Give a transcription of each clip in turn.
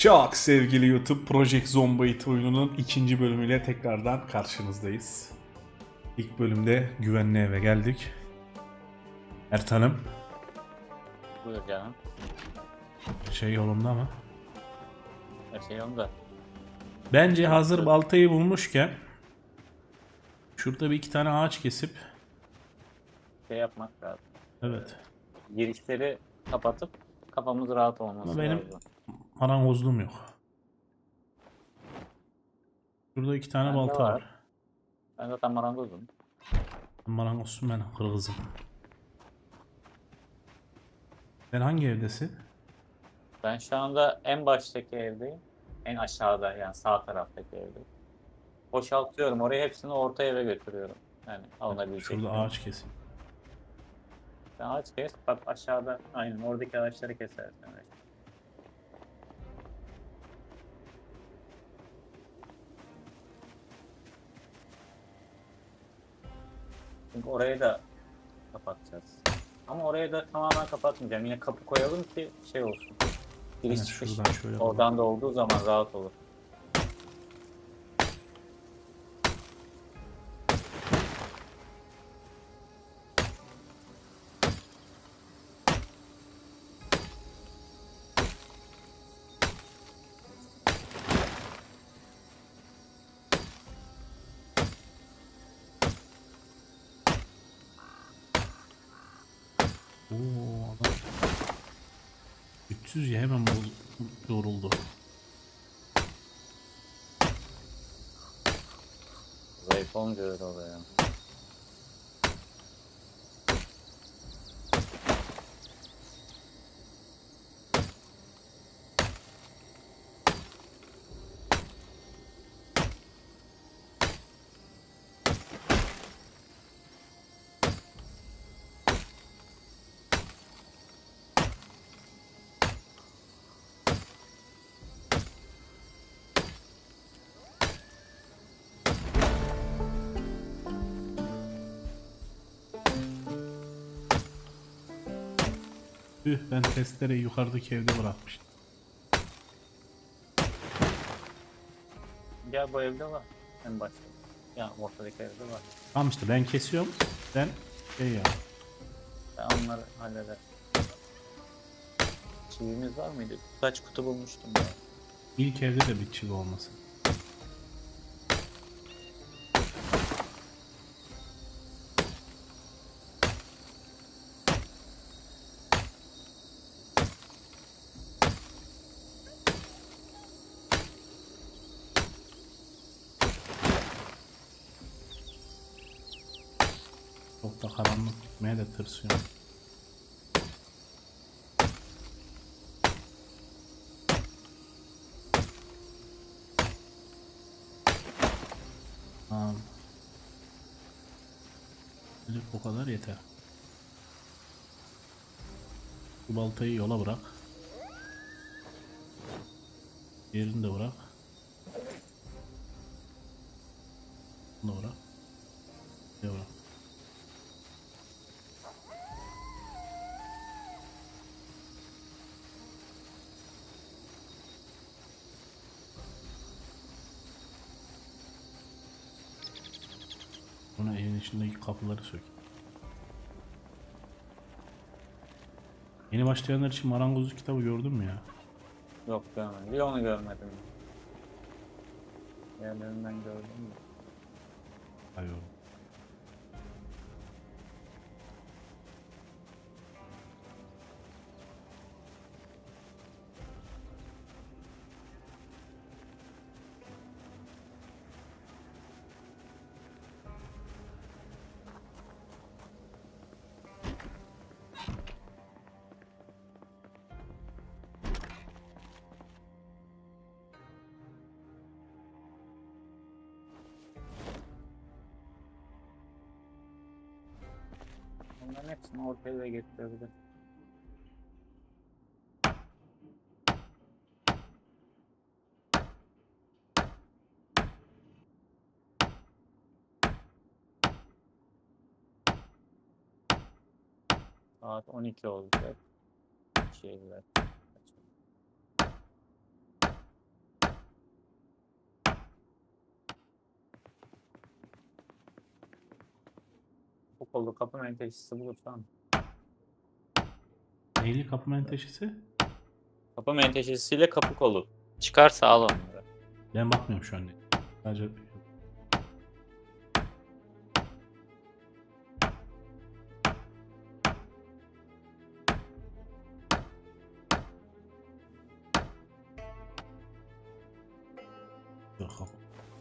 Çok sevgili YouTube, Project Zomboid oyununun ikinci bölümüyle tekrardan karşınızdayız. İlk bölümde güvenli eve geldik. Ertan'ım, Buyur canım. şey yolunda mı? Her şey yolunda. Bence hazır baltayı bulmuşken şurada bir iki tane ağaç kesip, Şey yapmak lazım. evet, Girişleri kapatıp kafamız rahat ama olması benim lazım. marangozluğum yok. Şurada iki tane Bende balta var. var. Ben zaten marangozum. Marangozsun, ben kırgızım. Sen hangi evdesin? Ben şu anda en baştaki evdeyim. En aşağıda yani sağ taraftaki evdeyim. Boşaltıyorum. Orayı hepsini orta eve götürüyorum. Yani Şurada alınabileceklerini. ağaç kesin. Sen ağaç kes. Bak aşağıda aynen oradaki ağaçları kesersin. Evet. Çünkü orayı da kapatacağız. Ama orayı da tamamen kapatmayacağım. Yine kapı koyalım ki şey olsun. Giriş Evet, çıkış şuradan şöyle oradan da olduğu zaman rahat olur. Oo, adam 300 ya, hemen yoruldu. Zayıf olunca öyle oluyor. Ben testereyi yukarıdaki evde bırakmıştım. Gel bu evde var. En başta. Ya ortadaki evde var. Tamam işte, ben kesiyorum. Sen şey ya. Ben onları hallederim. Çivimiz var mıydı? Kaç kutu bulmuştum ben. İlk evde de bir çivi olmasın. Çok da karanlık gitmeye de tırsıyorum. Tamam. Bu kadar yeter. Bu baltayı yola bırak. Diğerini de bırak. Bunu da bırak. Bir de bırak. Sonra evin içindeki kapıları sök. Yeni başlayanlar için marangozluk kitabı gördün mü ya? Yok görmedim. Bir onu görmedim. Diğerlerinden gördüm mü? Hayır. Onların hepsini ortaya da getirebilir. Saat 12 olacak. Şeyler. kolu kapı menteşesi bulursan. Neyli kapı menteşesi? Kapı menteşesiyle kapı kolu. Çıkarsa al onları. Ben bakmıyorum şu an. Sadece dur kapı.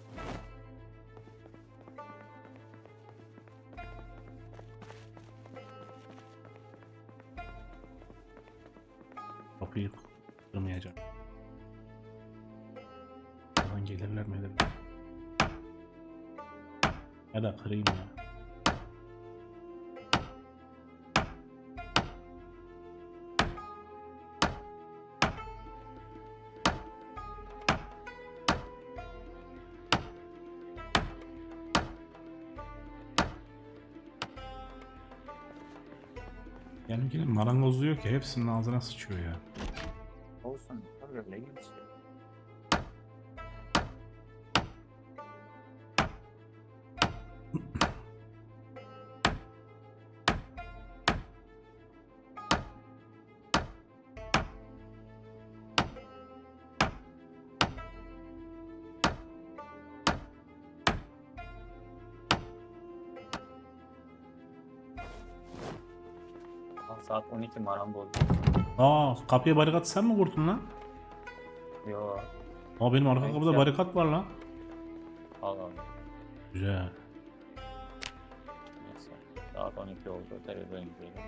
Kapıyı kırmayacağım. Buradan gelirler mi ederler? Ya da kırayım ya. Yani marangozluğu yok ki, hepsinin ağzına sıçıyor ya. Olsun. Öyle iyi bir şey. Saat 12 marangoz. Aa, kapıya barikat sen mi kurdun lan? Yo. Aa, benim arka Ben kapıda hiç barikat var lan. Al al. Güzel. Neyse. Saat 12 oldu. Televizyon izleyelim.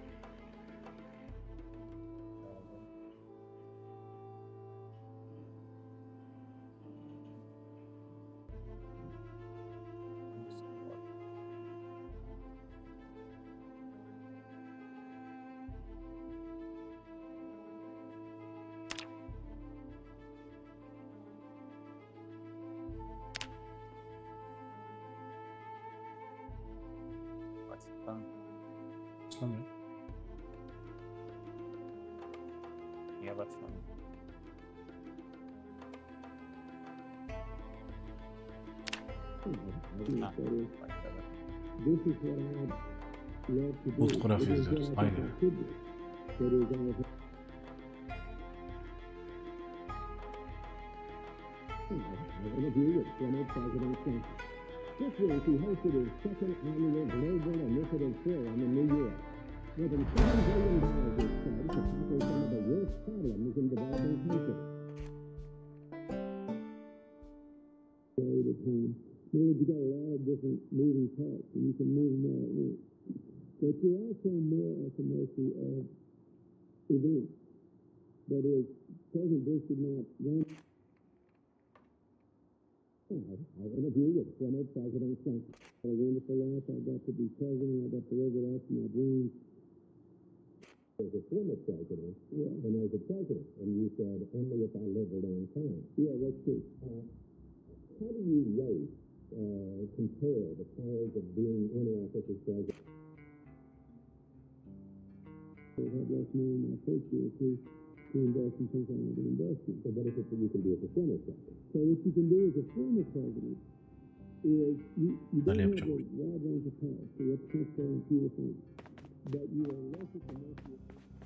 Baştan. Başlamıyor. Niye başlamıyor? Ha, başladı. Fotoğraf izliyoruz. Aynen. This week, he hosted his second annual Global Initiative Forum in New York. More than $7 billion is spent to tackle some of the worst problems in developing countries. Meaning you got a lot of different moving parts, and you can move them all at once. But you're also more at the mercy of events. That is, President Bush did not run. I interview with former President Trump. I had a wonderful life. I got to be president. I got to live it up to my dreams. As a former president, and as a president, and you said, only if I live a long time. Yeah, that's true. How do you rate, compare the powers of being in office as president? God bless me in my first year to invest in something I've been investing. So what is it that you can do as a former president? So what you can do as a former president is you don't have a wide range of power, so you have to transfer on fewer things. But you are less at the mercy of...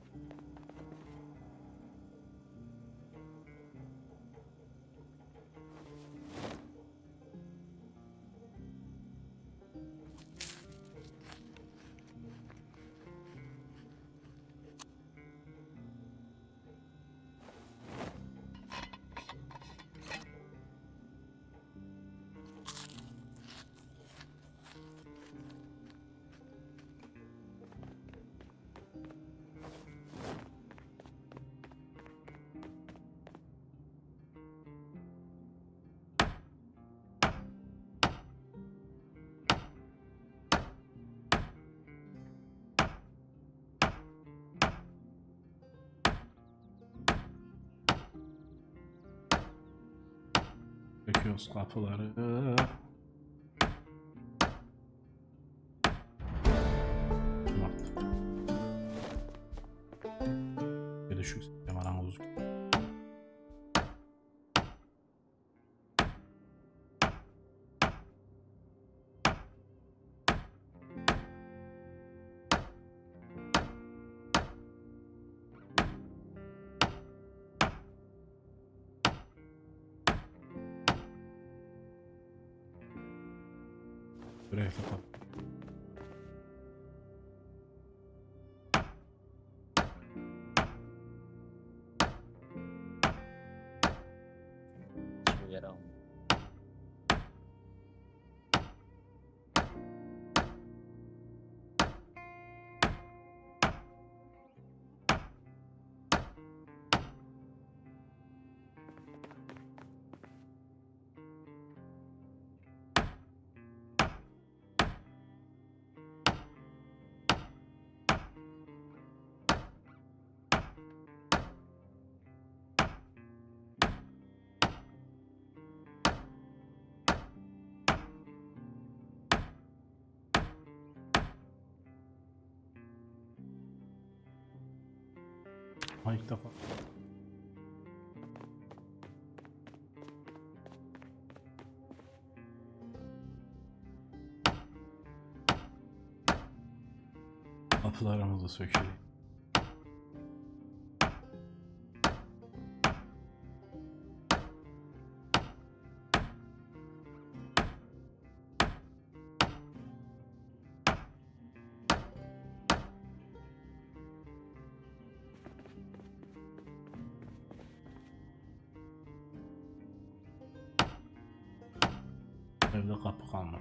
Döküyoruz kapıları. Artık. Bir de şu marangozluk. Görev kapat. Şeyleri aldım. Ha, ilk defa. Kapılarımızı sökelim. Evde kapı kalmadı.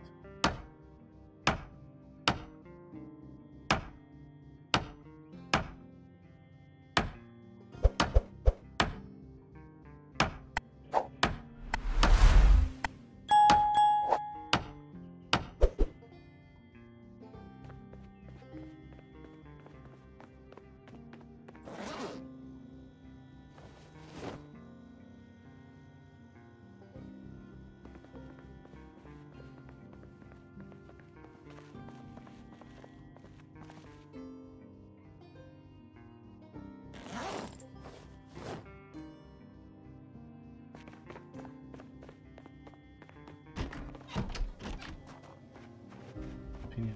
Pini.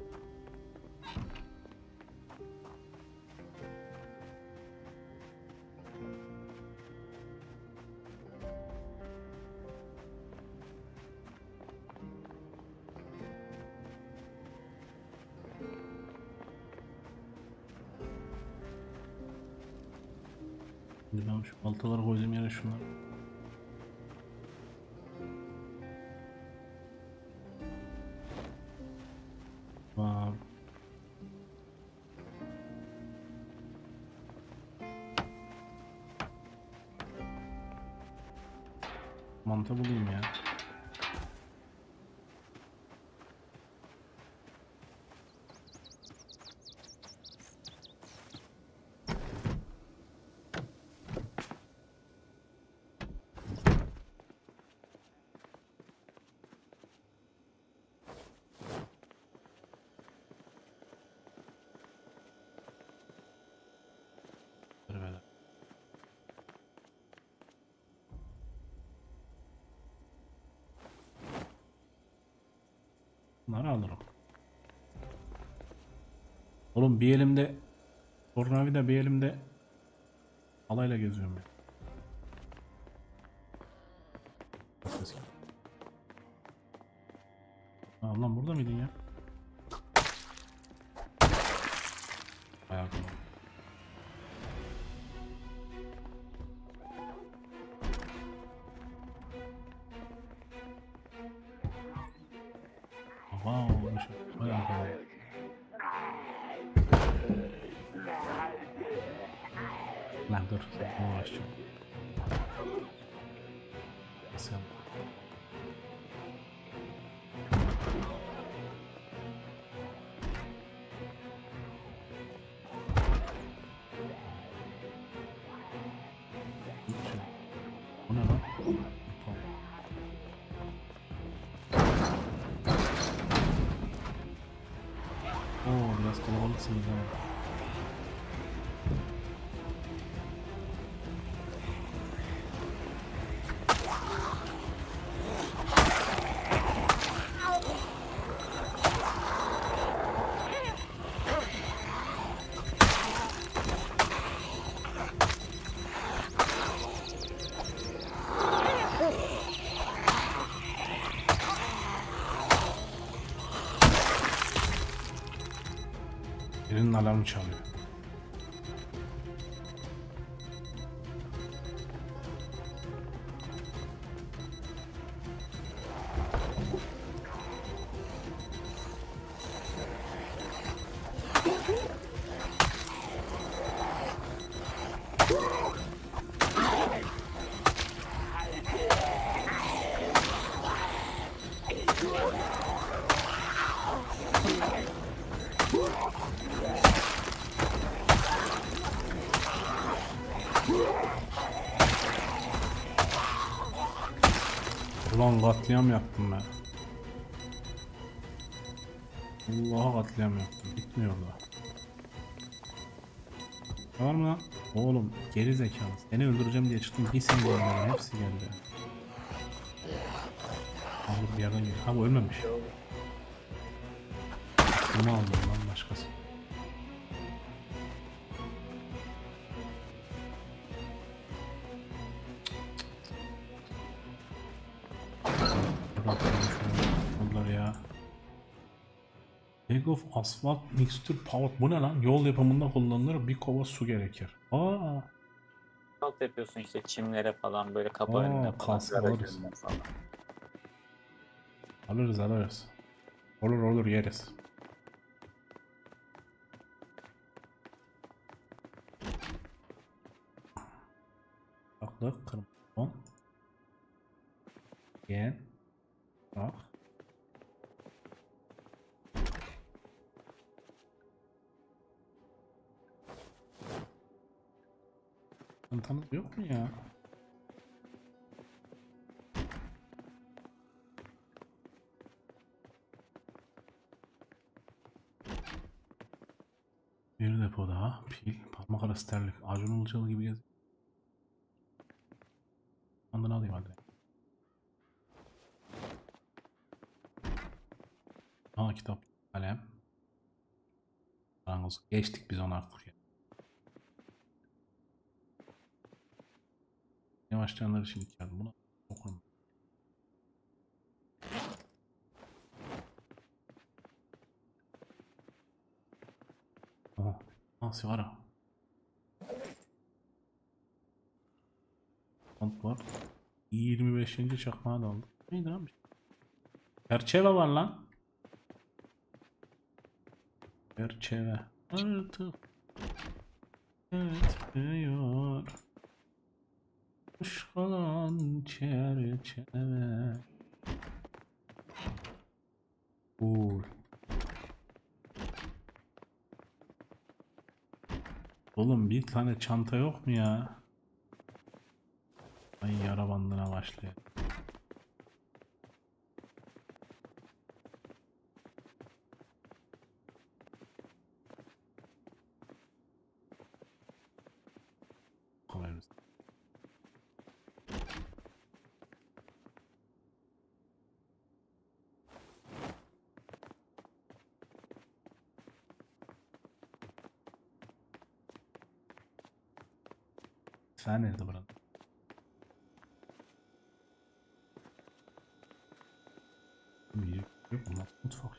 Şimdi ben şu baltaları koydum yere şunları. Wow. Mantı bulayım ya. Böyle. Bunları alırım. Oğlum bir elimde tornavida, bir elimde alayla geziyorum ben. Lan burada mıydın ya? Bayağı kolay. Wow, bayağı kolay. Lan dur, uğraşacağım. Nasıl yapayım? Bu ne lan? Oo, biraz kalabalıksınız ha. Birinin alarmı çalıyor. Ulan katliam yaptım ben. Allah'a katliam yaptım. Gitmiyor da. Var mı lan? Oğlum geri zekalı. Seni öldüreceğim diye çıktım. Bir sen geldi. Hepsi geldi. Abi bir yerden geliyor. Ha bu ölmemiş. Bunu aldım lan başkası. Bunlar ya. Bag of asphalt mixture power. Bu ne lan? Yol yapımında kullanılır. Bir kova su gerekir. Alt yapıyorsun işte çimlere falan böyle kapı önüne falan. Kalsın Garaj alırız. önüne falan. Alırız. Olur yeriz. Baklık kırmızı. Gel. Bak. Çantanız yok mu ya? Bir depo daha. Pil. Parmak arası terlik. Acun Ilıcalı gibi gez. Andını alayım hadi. Kitap. Kalem. Karangoz. Geçtik biz onu artık ya. Yavaşlayanlar için geldim. Bunu okurum. Sigara. Kont var. 25. çakmağı da aldım. Neydi lan? Çerçeve var lan. Çerçeve. Artık etmiyor. Kuş kalan çerçeve. Oğlum bir tane çanta yok mu ya? Ay yara bandına başlıyor. Kolayımız. Sen nerede buranın? Yok mu? Mutfak.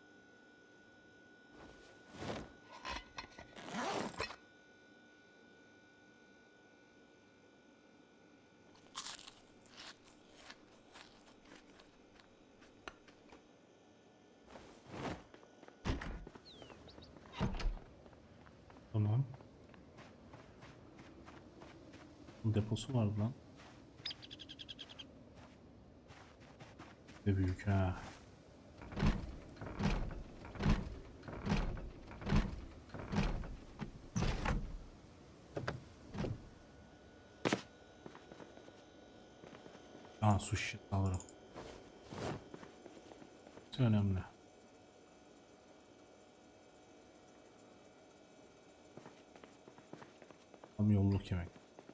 Tamam. Deposu vardı lan. Ne büyük ha. Su şişesi alırım. Çok önemli. Tam yolluk yemek.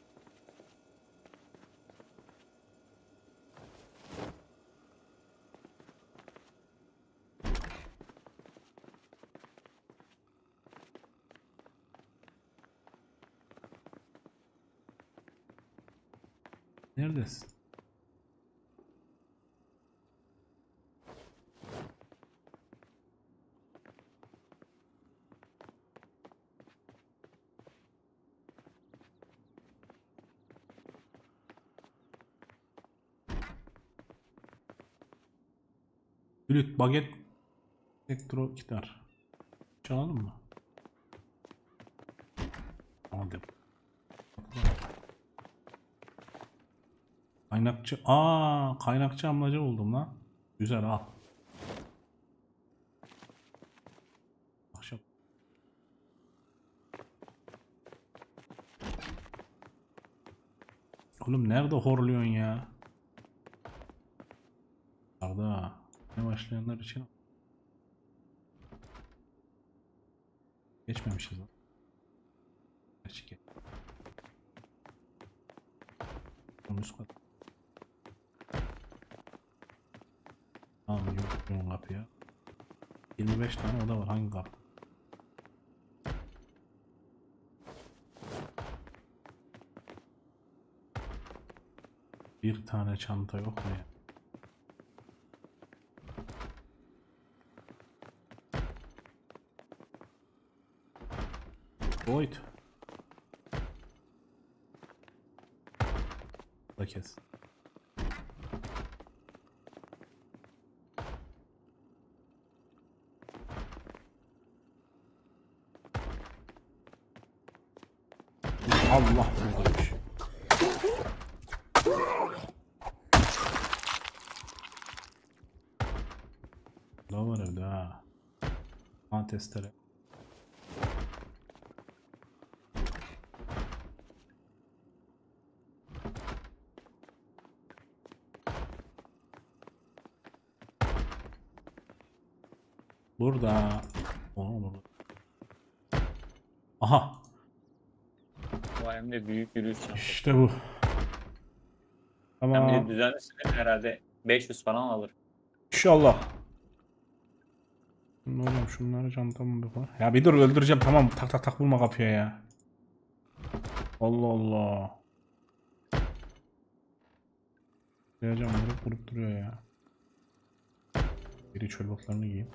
Neredesin? flüt, baget, elektro gitar. Çalalım mı? Hadi. Kaynakçı. Kaynakçı amlacı buldum lan. Güzel al. Akşam. Oğlum nerede horluyorsun ya? Arda. Ne başlayanlar için geçmemişiz lan. Gerçek. Üst kat. Tamam yok kapıya. 25 tane oda var, hangi kapı? Bir tane çanta yok mu ya? Void. Da kes. Allah buradaymış. Ne var evde ha? Testere. Burada. Burada. Aha. Bu hem de büyük yürüyüş çantası. İşte bu. Hem de Tamam. düzenlisine herhalde 500 falan alır. İnşallah. Hocam şunları çantamda koy. Ya bir dur, öldüreceğim, tamam, tak tak tak, vurma kapıya ya. Allah Allah. Hocam vurup duruyor ya. Biri çöl botlarını giyeyim.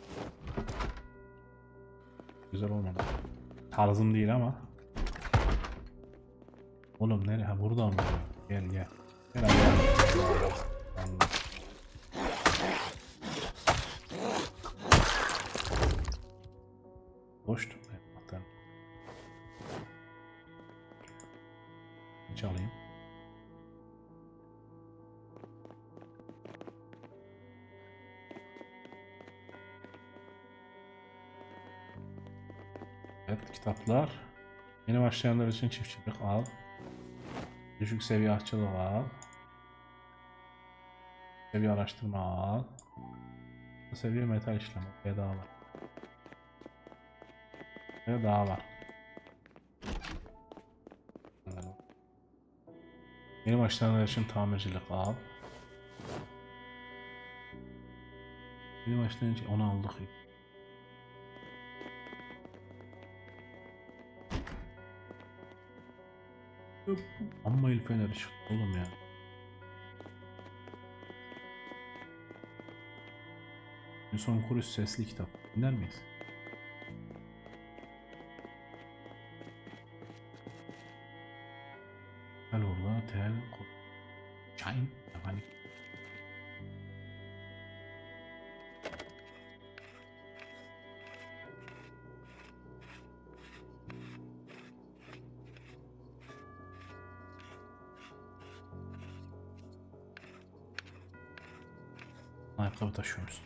Güzel olmadı. Tarzım değil ama. Oğlum nereye? Ha burada mı? Gel gel. Gel abi. Allah. Boştu. Anahtar. Çalayım. Evet, kitaplar. Yeni başlayanlar için çiftçilik al. Düşük seviye aşçılık al. Seviye araştırma al. Seviye metal işleme bedava. Daha var. Yeni başlayanlar için tamircilik al. Yeni başlayanlar için onu aldık. Amma el feneri çıktı oğlum ya. Son Kurus sesli kitap. Dinler miyiz? Tel orada tel çayın yani. Ayakkabı taşıyoruz.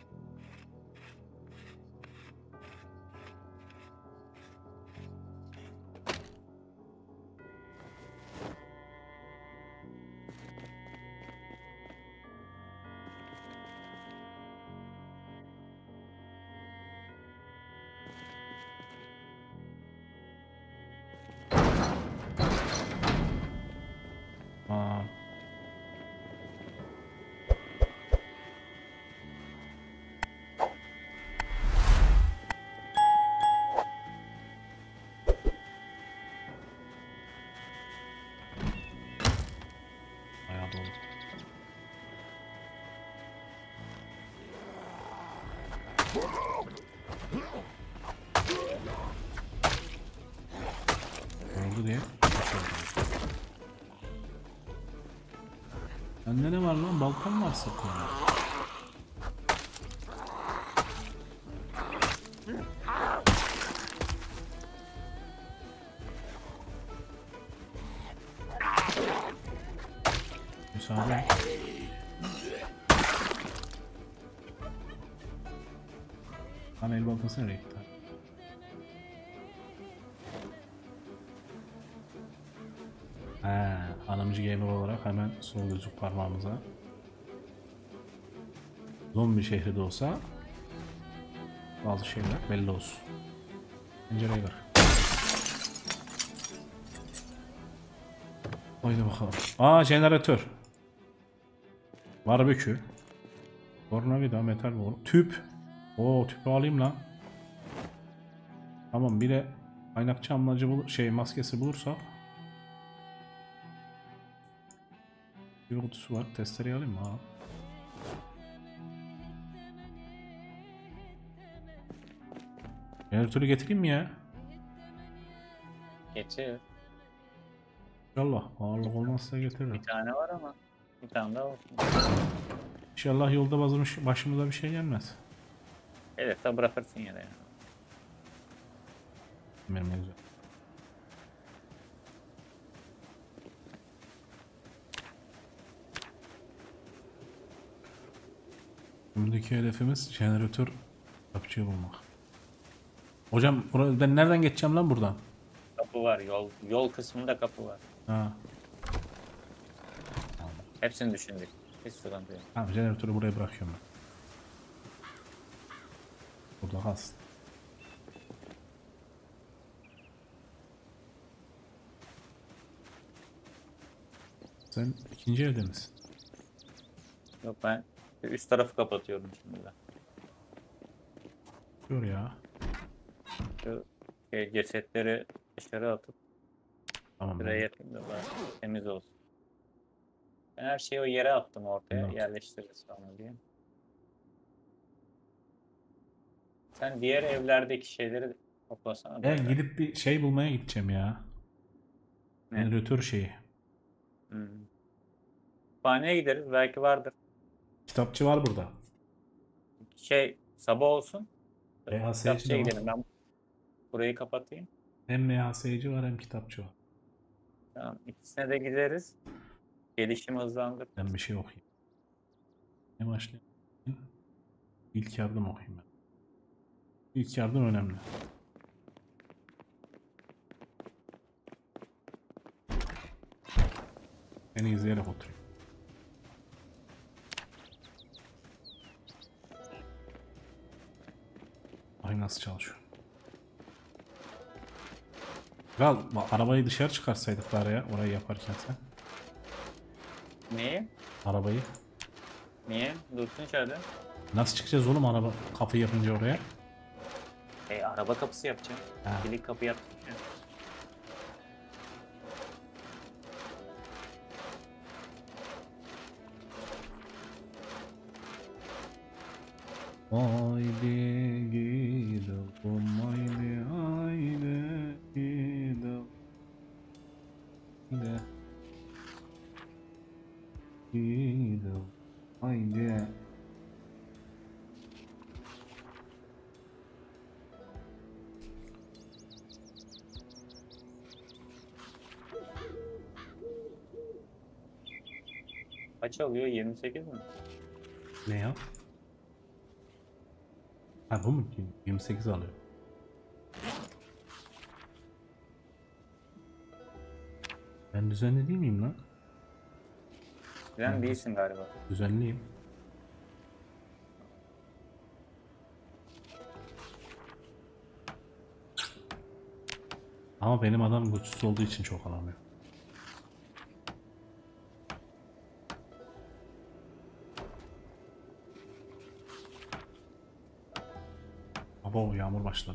Bayağı dolu. Oldu diye. Bende ne var lan? Balkan var sakın. Müsaade. Lan el baltası nereye gitti? Hanımcı gamer olarak hemen sol gözlük parmağımıza. Zombi şehri de olsa bazı şeyler belli olsun. Pencereyi kır. Haydi bakalım. Jeneratör. Barbekü. Tornavida, metal boru. Tüp. Tüpü alayım lan. Tamam, bir de kaynakçı amacı maskesi bulursak. Bir kutusu var. Testereyi alayım mı? Jeneratörü getireyim mi ya? Getir. İnşallah. Ağırlık olmazsa getiririm. Bir tane var ama. Bir tane daha olsun. İnşallah yolda başımıza bir şey gelmez. Gelirse bırakırsın yine ya. Benim ne güzel. Şimdiki hedefimiz jeneratör kapçıyı bulmak. Hocam ben nereden geçeceğim lan buradan? Kapı var. Yol kısmında kapı var. Ha. Hepsini düşündük. Hiç sıkıntı yok. Tamam, jeneratörü buraya bırakıyorum ben. Burada kalsın. Sen ikinci evde misin? Yok, ben üst tarafı kapatıyorum şimdi de. Dur ya. Şu cesetleri dışarı atıp Tamam. buraya yapayım da bari temiz olsun. Ben her şeyi o yere attım, ortaya Evet. yerleştiririz sonra diye. Sen diğer evlerdeki şeyleri toplasana. Ben böyle. gidip bir şey bulmaya gideceğim ya. Ne? Jeneratör şeyi. Kütüphaneye gideriz, belki vardır. Kitapçı var burada. Sabah olsun. MHS'ci Kitapçıya de var. gidelim. Ben burayı kapatayım. Hem MHS'ci var hem kitapçı var. Tamam. İkisine de gideriz. Gelişim hızlandır. Ben bir şey okuyayım. Ne başlayayım? İlk yardım okuyayım ben. İlk yardım önemli. Seni izleyerek oturayım. Ay, nasıl çalışıyor? Kral, arabayı dışarı çıkarsaydık da orayı yaparken sen. Niye? Arabayı. Niye? Dursun içeride. Nasıl çıkacağız oğlum kapıyı yapınca oraya? Araba kapısı yapacağım. Ha. Kilit kapı yapacağım. Haydi gidelim, haydi haydi gidelim. Gidelim, haydi. Kaç alıyor? 28 mi? Ne ya? Ha, bu mu? 28 alıyor. Ben düzenli değil miyim lan? Sen değilsin galiba. Düzenliyim. Ama benim adam güçsüz olduğu için çok alamıyor. Abo, yağmur başladı.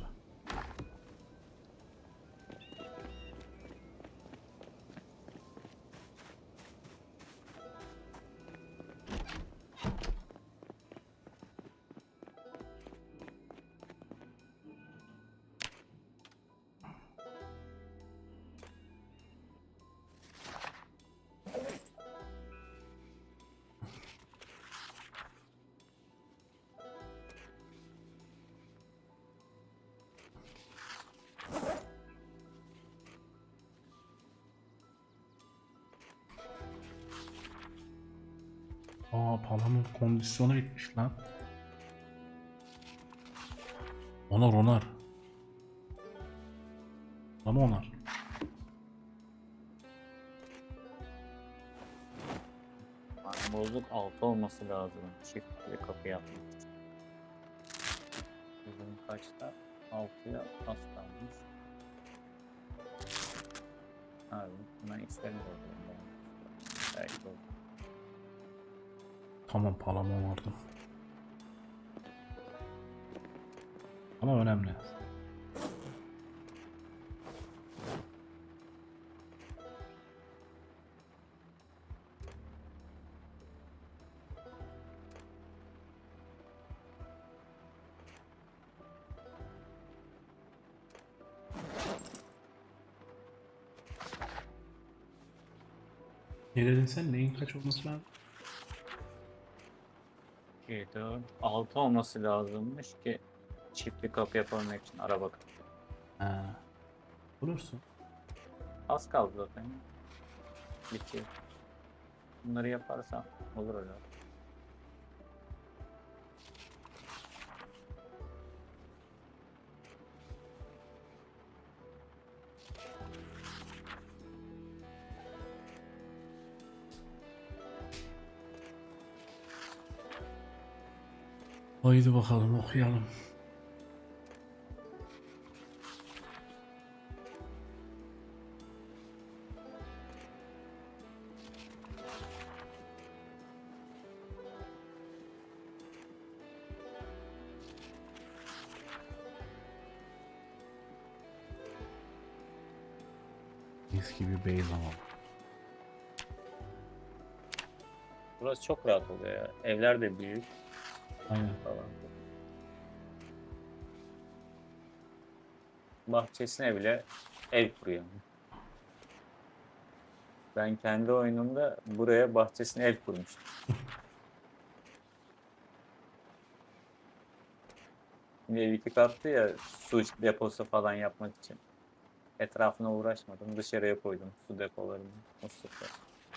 Palamın kondisyonu bitmiş lan. Onar. Lan onar. Yani bozuk 6 olması lazım. Çift bir kapı yapmak için. Bizim kaçta? 6'ya az kalmış. Abi bundan isterim oluyor. Belki olur. Tamam palamı onardım. Ama önemli. Ne dedin sen? Neyin kaç olması lazım? 2, 4, 6 olması lazımmış ki çiftli kapı yapabilmek için araba kapı. Ha. Bulursun. Az kaldı zaten. Bitiyor. Bunları yaparsam olur öyle. Haydi bakalım okuyalım. Mis gibi beyaz ama. Burası çok rahat oluyor ya. Evler de büyük Aynen. falan. Bahçesine bile ev kuruyor. Ben kendi oyunumda buraya bahçesine ev kurmuştum. Şimdi ev 2 katlı ya, su deposu falan yapmak için. Etrafına uğraşmadım. Dışarıya koydum su depolarını. Muslukları.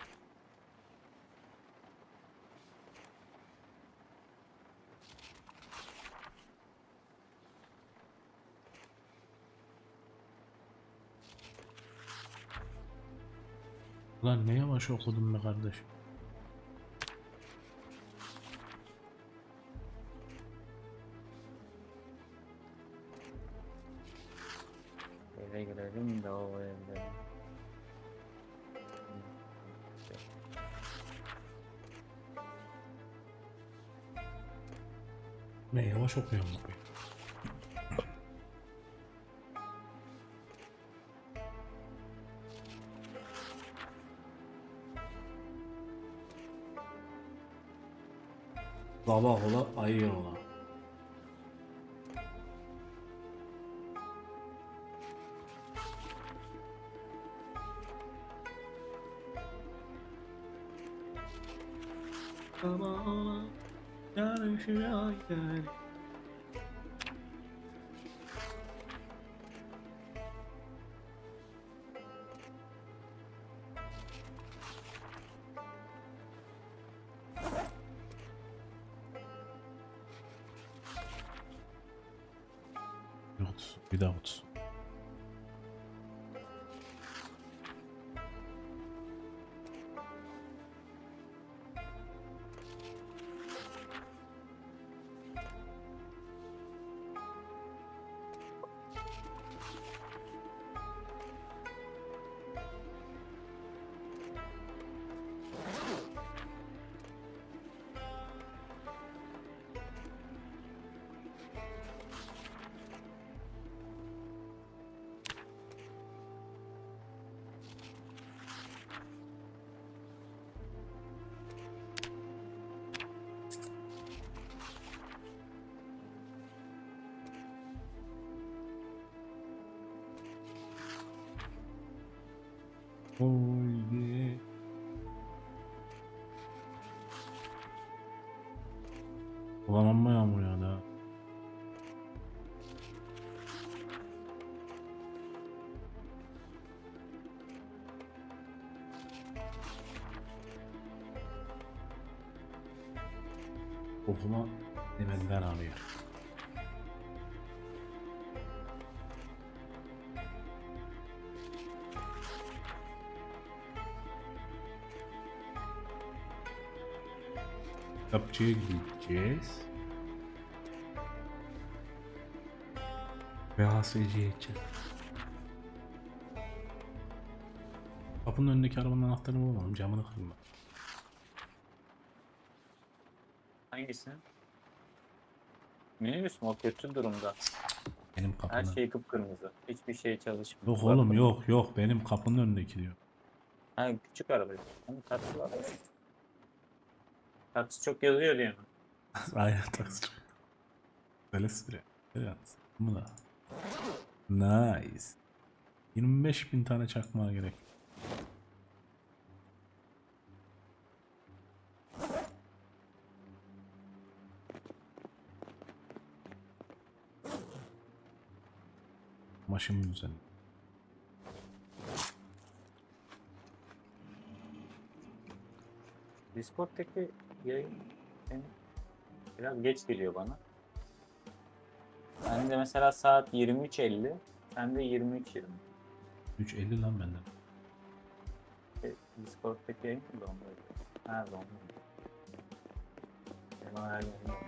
Ulan ne yavaş okudun be kardeşim. Eve girelim de o evde. Ne yavaş okuyorum bu. Sabah ola ayı ola. Sabah ola yarışıyor gel. Yok, bir daha olsun. Oy. Ulan amma yağmur yağdı ha. Okuma benden alıyor. Kitapçıya gideceğiz. Ve HSC'ye gideceğiz. Kapının önündeki arabanın anahtarını bulamadım. Camını kırdım. Hangisi? Minibüs mü? O kötü durumda. Benim Her kapının. şey kıpkırmızı. Hiçbir şey çalışmıyor. Yok oğlum yok. Benim kapının önündeki diyor. Ha, küçük araba. Onun taksi var. Taksi çok yazıyor diye mi? Aynen taksi. Böyle süre. Evet. Bu da. Nice. 25.000 tane çakmağa gerek. Maşımın üzerine. Discord'daki yayın biraz geç geliyor bana. Ben de mesela saat 23.50, sen de 23.20. 3.50 lan benden. Discord'daki yayın mı donduruyor? Ha, donduruyor. Benim hayalim yok.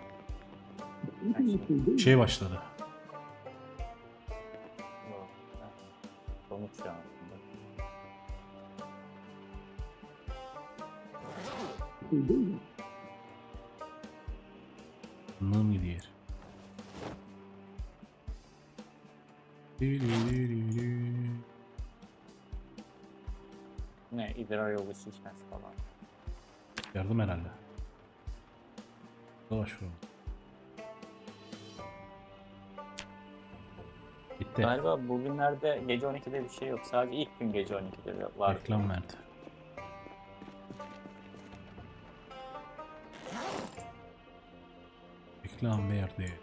Şey başladı. Yok. Ha, donuk şu an aslında. Anlığım gidiyor. Ne, idrar yolu şişmesi falan. Yardım herhalde. Dolaş şuraya. Bitti. Galiba bugünlerde gece 12'de bir şey yok. Sadece ilk gün gece 12'de var. Reklam verdi. Reklam verdi.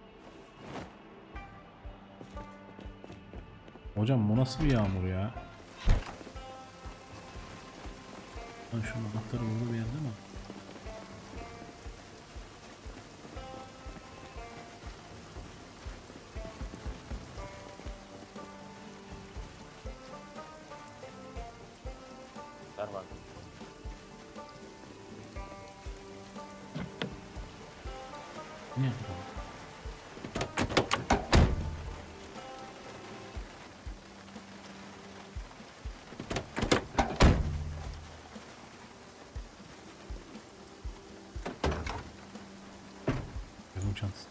Hocam bu nasıl bir yağmur ya? Lan şu anahtarı burada bir yerde mi? Var. Ne yapalım? Yazım çantası.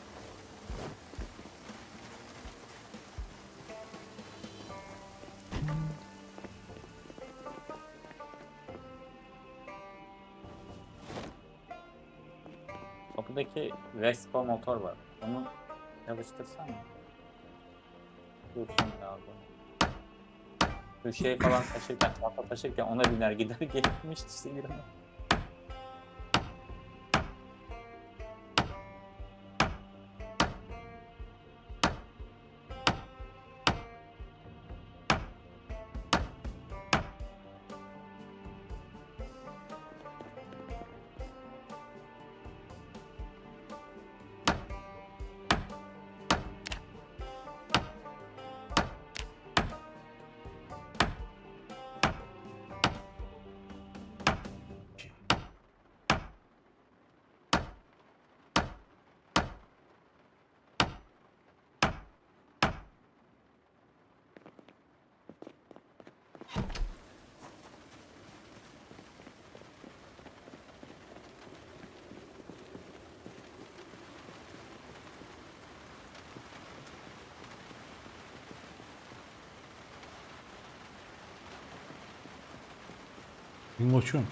Kapıdaki Vespa motor var. Onu çalıştırsan mı? Dursun lazım. Şu şey falan taşırken, tahta taşırken ona biner gider gelmişti sinirime. Bingoçum.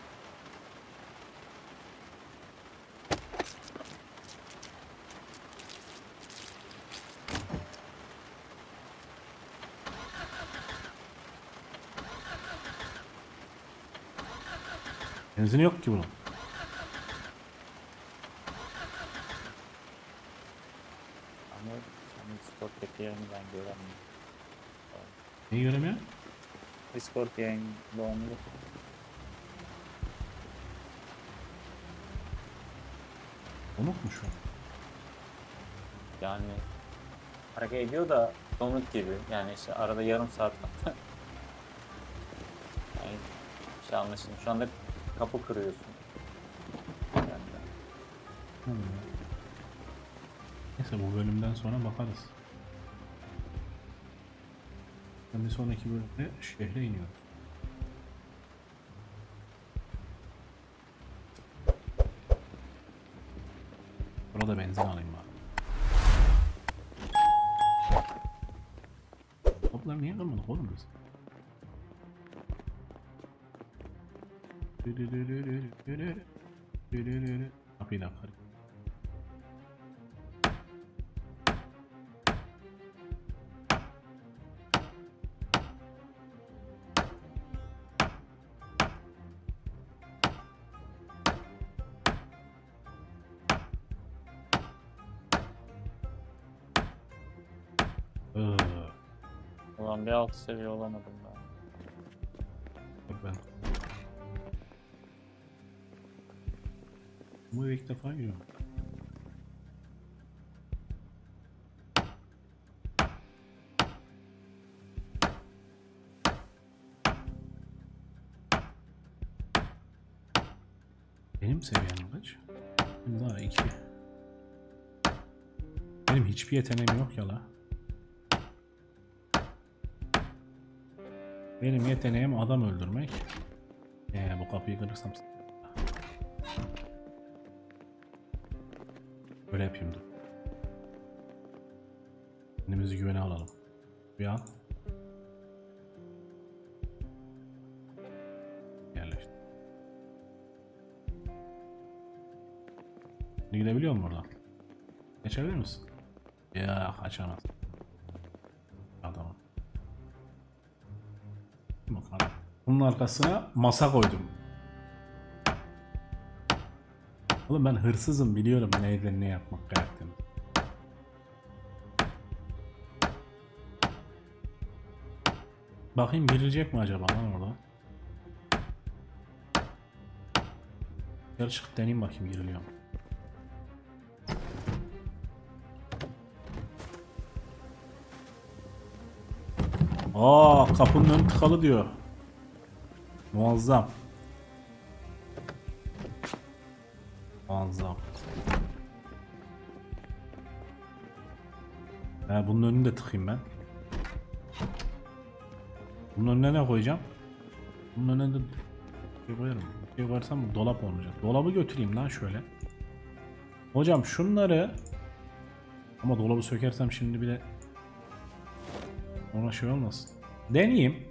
Benzin yok ki bunun. Ama senin Discord'daki yayını ben göremiyorum. Neyi göremiyor? Discord yayın dondu. Unutmuş o. Yani hareket ediyor da donuk gibi. Yani işte arada yarım saat hatta. Yani bir şey anlaşıldı. Şu anda kapı kırıyorsun. Yani Neyse bu bölümden sonra bakarız. Ben bir sonraki bölümde şehre iniyorum. Burada benzin alayım bari. Kapıları niye kırmadık oğlum biz? Kapıyı da kırayım. ulan bir alt seviye olamadım ben. Ben. Bu eve ilk defa giriyorum. Benim seviyem kaç? Benim daha 2. Benim hiçbir yeteneğim yok ya la. Benim yeteneğim adam öldürmek. Bu kapıyı kırırsam böyle yapayım dur. Kendimizi güvene alalım. Bir an. Yerleştir. Gidebiliyor musun oradan? Geçebilir misin? Ya kaçamaz. Tamam. Bakalım. Bunun arkasına masa koydum. Oğlum ben hırsızım, biliyorum neyden ne yapmak gerektiğini. Bakayım girecek mi acaba lan orada? Gel çık deneyim bakayım giriliyor mu? Kapının önü tıkalı diyor. Muazzam. Muazzam. Bunun önünü de tıkayım ben. Bunun önüne ne koyacağım? Bunun önüne de bir şey koyarım. Bir şey koyarsam bu dolap olmayacak. Dolabı götüreyim lan şöyle. Hocam şunları, ama dolabı sökersem şimdi bile ona şey olmasın. Deneyeyim.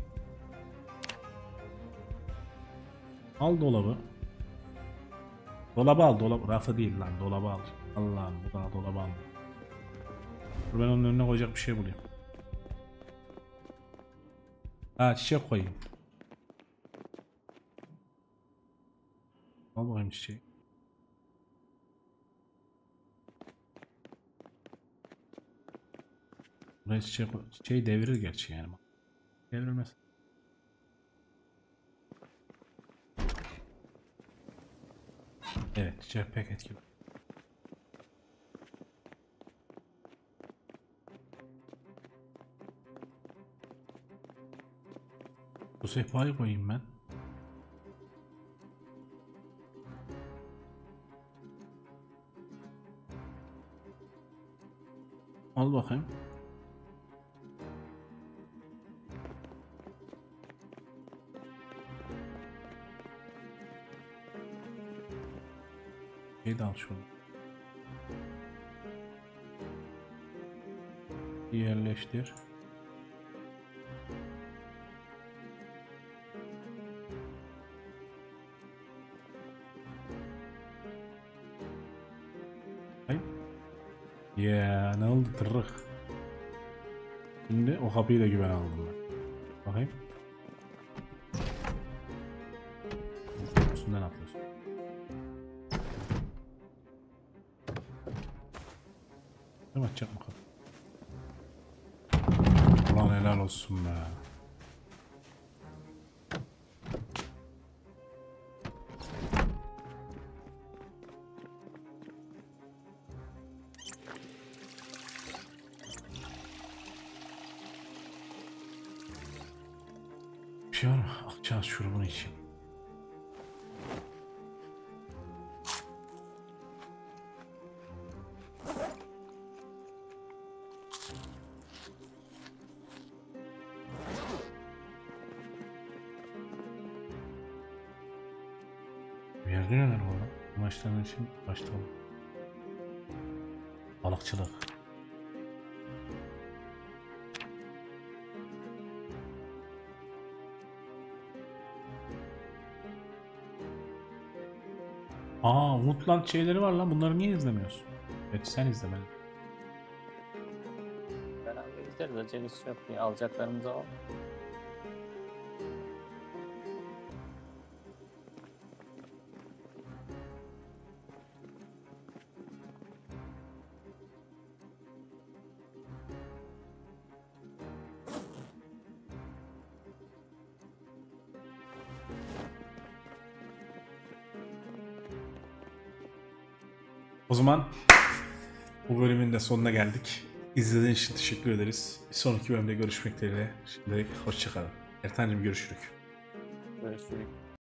Al dolabı. Dolabı al, dolabı. Rafı değil lan, dolabı al. Allah'ım, bu da dolabı al. Dur ben onun önüne koyacak bir şey bulayım. Çiçek koyayım. Al bakayım çiçeği. Buraya çiçeği devirir gerçi yani. Devrilmez. Evet, çiçek pek etkili. Bu sehpayı koyayım ben. Al bakayım. Şey de al şunu. Yerleştir. Ya ne oldu tırrık. Şimdi o kapıyı da güven aldım ben. Bakayım. Üstünden atlıyorsun. Kim açacak mı kapı? Ulan helal olsun be. şey var mı? Akçaağız şurubunu içeyim. Bir yerde neler var lan? Maçların için başlayalım. Balıkçılık. Aa, Woodland şeyleri var lan. Bunları niye izlemiyorsun? Evet, sen izlemeli. Beraber izleriz. Acelesi yok diye alacaklarımızı al. O zaman bu bölümün de sonuna geldik. İzlediğiniz için teşekkür ederiz. Bir sonraki bölümde görüşmek dileğiyle. Şimdilik hoşçakalın. Ertan'cığım görüşürük. Görüşürüz.